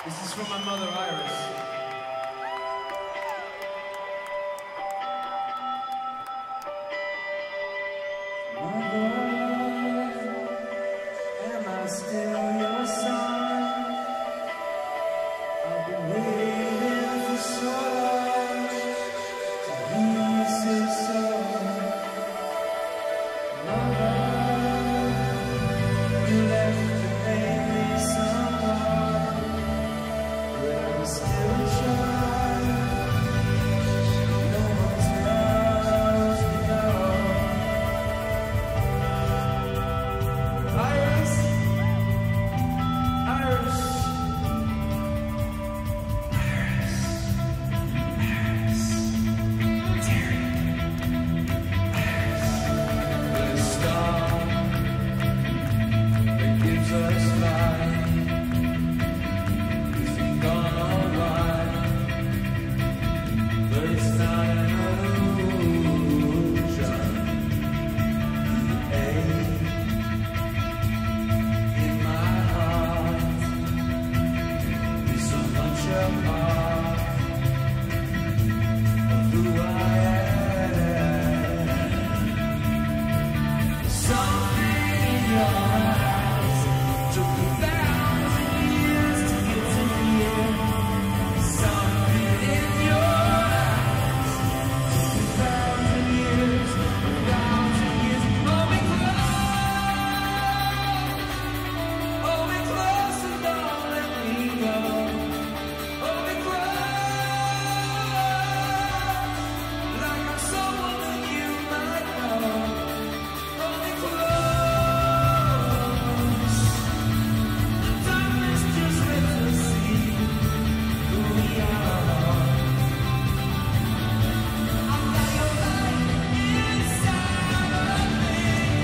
This is from my mother, Iris. Am I still your son? I've been waiting for so long to hear you say so. Mother, you left to make me someone, but I'm still a child. No one tells me no. Iris, Iris, Iris, Iris, Terry, Iris, the star that gives us life isn't gone alright, but it's not an illusion. The ache in my heart is so much a part of who I am. Something in your eyes took 1,000 years to get to here. Something in your eyes took 1,000 years, 1,000 years. Hold me close and don't let me go. Hold me close, like I'm someone that you might know. Hold me close. The darkness just lets us see who we are. I've got your light inside of me.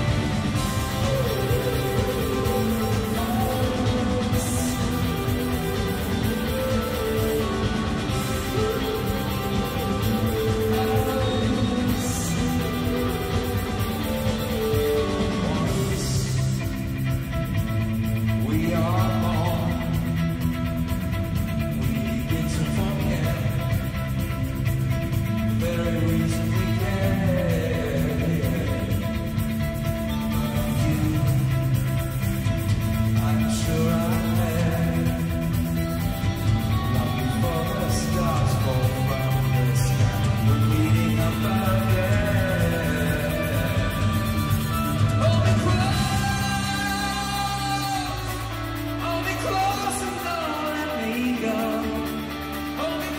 We are born, we begin to forget the very reason we care. You, I'm sure I had long before the stars fall from the sky. We're meeting up again. Hold me close and don't let me go. Hold me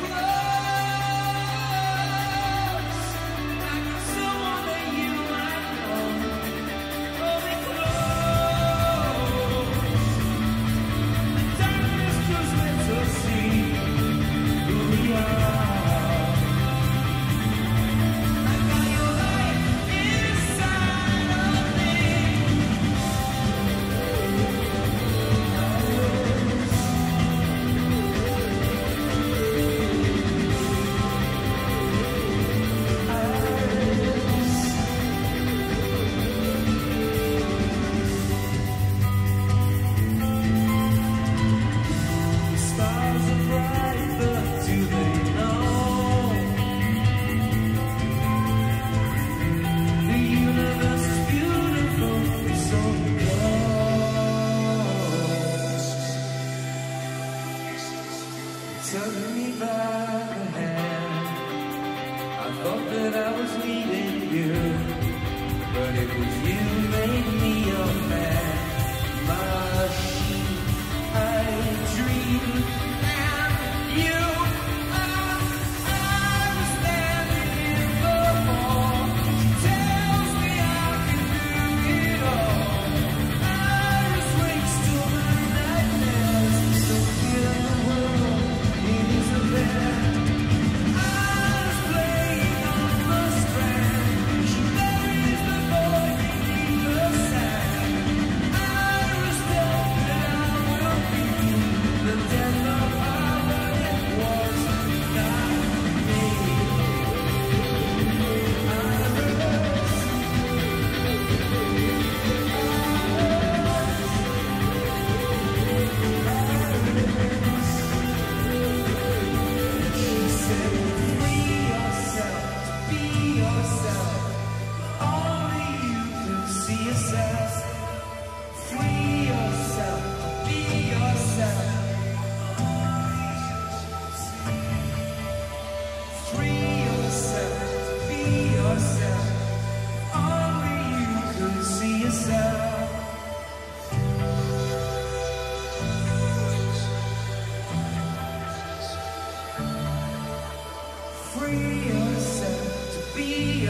close, like I'm someone that you might know. Hold me close. The darkness just lets us see who we are. I got your light inside of me. The stars are bright, but do they know the universe is beautiful? It's so close. Tugging me by the hand, I thought that I was leaving you, but it was you made me your man. Machine, I dream, and you. I was standing in the hall. She tells me I can do it all. Iris wakes till the nightmares. So feel the world, it isn't there. Iris playing on the strand. She buries the boy beneath the sand. Iris walked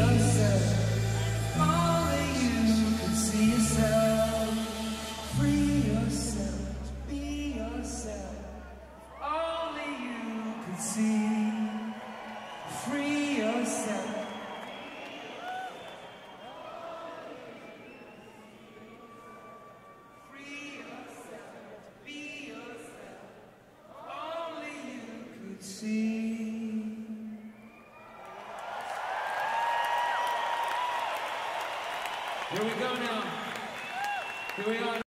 yourself. Only you can see yourself. Free yourself to be yourself. Only you can see. Free yourself. Free yourself to be yourself. Only you could see. Here we go now. Here we are.